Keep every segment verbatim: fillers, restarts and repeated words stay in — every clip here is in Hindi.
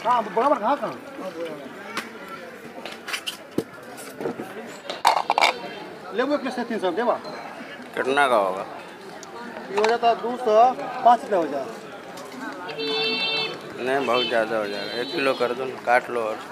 कहाँ बराबर कहाँ कहाँ लेबू एक से तीन सौ देवा कितना का होगा? ये हो जाता दो सौ पाँच रुपये हो जाए। नहीं बहुत ज़्यादा हो जाएगा, एक किलो कर दो ना, काट लो और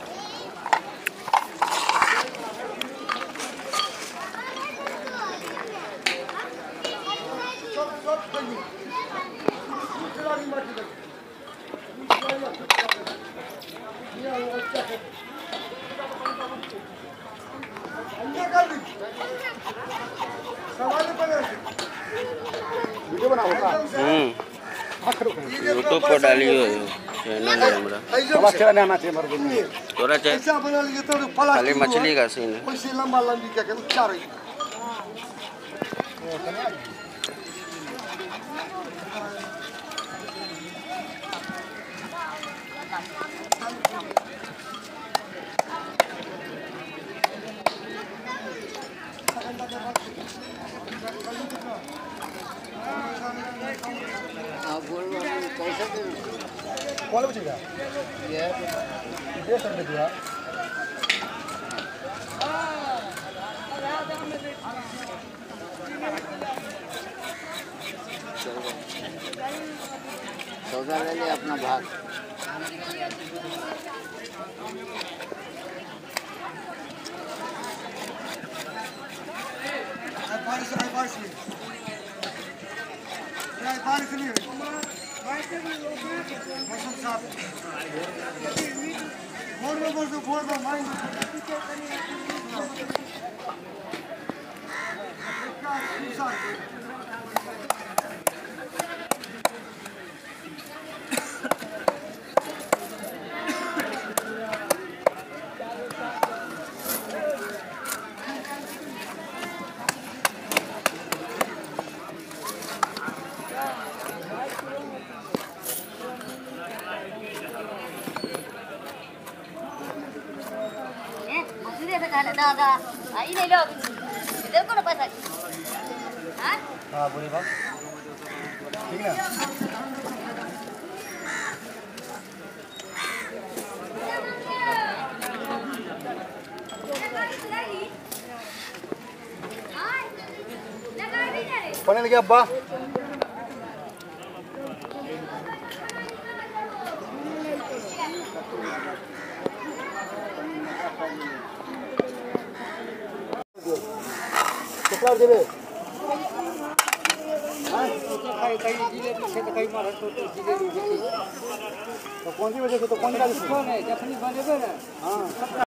वीडियो बना होगा यूट्यूब पर डालिए चैनल है हमारा। बस चला आना चाहिए मर गई थोड़ा चाहिए खाली मछली का सीन है। कोई लंबा लंबी क्या कहते क्या रही कौन बचेगा ये डेढ़ सौ रुपये दिया सौदा ले ले अपना भाग बारिश आई बारिश में बारिश नहीं हुई मौसम साफ बोल दो बोल दो बोल दो माइंड दादा आई नहीं लो देखो ना पैसा हाँ हाँ बोले बात ठीक ना पढ़ने लगे अब्बा कितना देवे हाँ कई कई जिले पीछे तो कई मार तो जिले तो कौन सी वजह से तो कौन सा है जखनी बनेगा ना हाँ